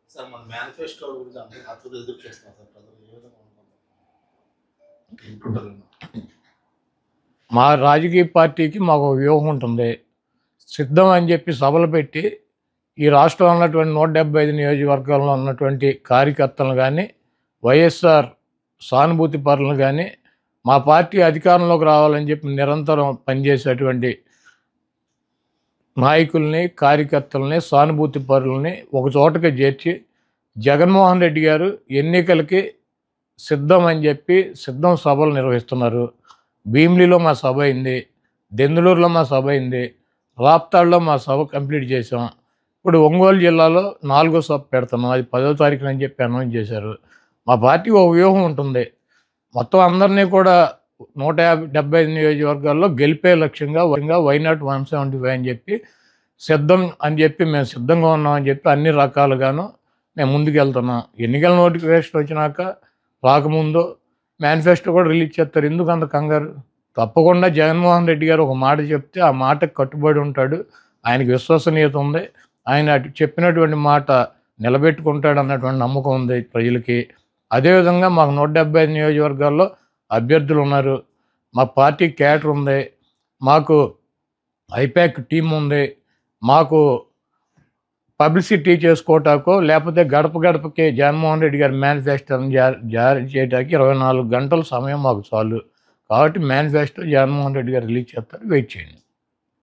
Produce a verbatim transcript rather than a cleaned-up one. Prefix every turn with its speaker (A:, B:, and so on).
A: Sir మన manifesto గురించి అందరూ ఆతృత ఎదురు చూస్తున్నారు సార్. ప్రజలు ఏ విధంగా అనుకుంటున్నారు?
B: మా రాజకీయ పార్టీకి మాకు ఒక వ్యూహం ఉంటుంది. సిద్ధం అని చెప్పి సభలు పెట్టి ఈ రాష్ట్రంలో ఉన్నటువంటి నూట డెబ్బై ఐదు నియోజకవర్గాల్లో ఉన్నటువంటి కార్యకర్తలను కానీ వైఎస్ఆర్ సానుభూతి పరులను కానీ మా పార్టీ అధికారంలోకి రావాలని చెప్పి నిరంతరం పనిచేసేటువంటి నాయకుల్ని కార్యకర్తలని సానుభూతి పరులని ఒక చోటకి చేర్చి జగన్మోహన్ రెడ్డి గారు ఎన్నికలకి సిద్ధం అని చెప్పి సిద్ధం సభలు నిర్వహిస్తున్నారు. భీమిలిలో మా సభ అయింది, దెందులూరులో మా సభ అయింది, రాప్తాడులో మా సభ కంప్లీట్ చేసాం. ఇప్పుడు ఒంగోలు జిల్లాలో నాలుగో సభ పెడుతున్నాం, అది పదో తారీఖున అని చెప్పి అనౌన్స్ చేశారు. మా పార్టీ ఒక వ్యూహం ఉంటుంది. మొత్తం అందరినీ కూడా నూట యాభై డెబ్బై ఐదు నియోజకవర్గాల్లో గెలిపే లక్ష్యంగా వైనాట్ వన్ సెవెంటీ ఫైవ్ అని చెప్పి సిద్ధం అని చెప్పి మేము సిద్ధంగా ఉన్నామని చెప్పి అన్ని రకాలుగాను మేము ముందుకు వెళ్తున్నాం. ఎన్నికల నోటిఫికేషన్ వచ్చినాక రాకముందు మేనిఫెస్టో కూడా రిలీజ్ చేస్తారు. ఎందుకు అంత కంగారు? తప్పకుండా జగన్మోహన్ రెడ్డి గారు ఒక మాట చెప్తే ఆ మాటకు కట్టుబడి ఉంటాడు. ఆయనకి విశ్వసనీయత ఉంది. ఆయన అటు చెప్పినటువంటి మాట నిలబెట్టుకుంటాడు అన్నటువంటి నమ్మకం ఉంది ప్రజలకి. అదేవిధంగా మాకు నూట డెబ్బై ఐదు నియోజకవర్గాల్లో అభ్యర్థులు ఉన్నారు. మా పార్టీ క్యాడర్ ఉంది, మాకు ఐపాక్ టీం ఉంది, మాకు పబ్లిసిటీ చేసుకోవటాకో లేకపోతే గడప గడపకి జగన్మోహన్ రెడ్డి గారి మేనిఫెస్టోని జారీ జారీ చేయడానికి ఇరవై నాలుగు గంటల సమయం మాకు చాలు. కాబట్టి మేనిఫెస్టో జగన్మోహన్ రెడ్డి గారు రిలీజ్ చేస్తారు, వెయిట్ చేయండి.